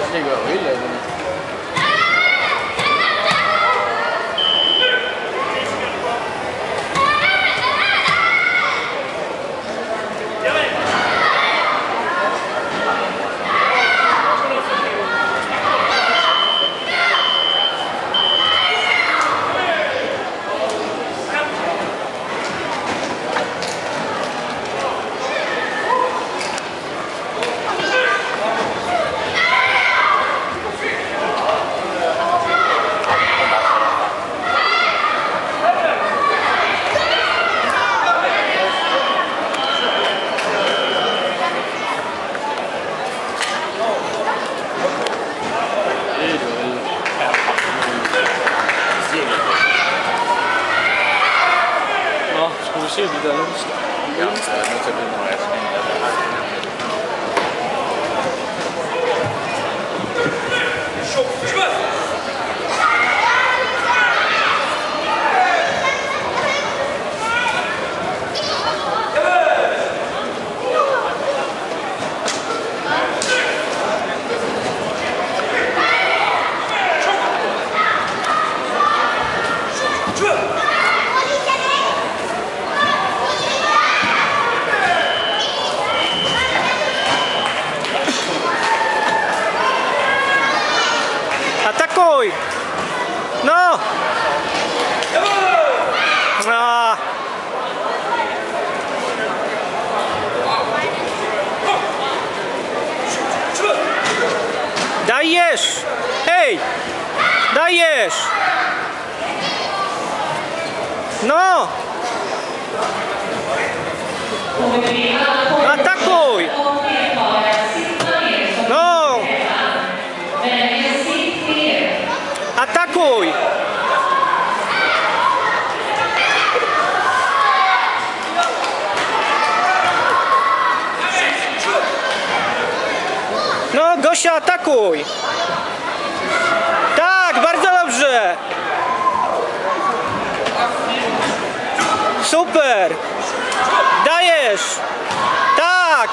这个回来的。Skulle se det där långt. Ganska, nu ska vi nog äta in det där. Atakuj! No! Dajesz! Hej! Dajesz! No! Atakuj! No! Atakuj! No, Gosia, atakuj! Tak, bardzo dobrze! Super! Dajesz! Tak!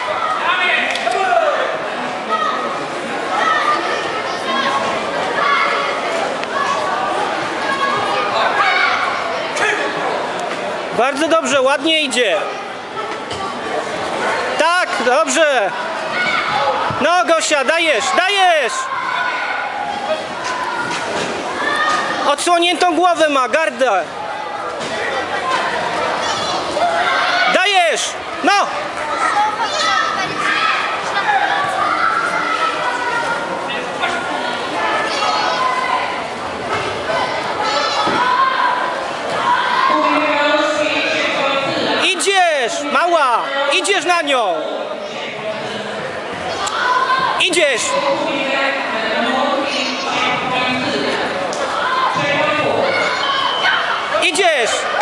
Bardzo dobrze, ładnie idzie. Tak, dobrze. No, Gosia, dajesz, dajesz. Odsłoniętą głowę ma, gardę. Dajesz, no. Idziesz, mała, idziesz na nią. Idziesz. Idziesz.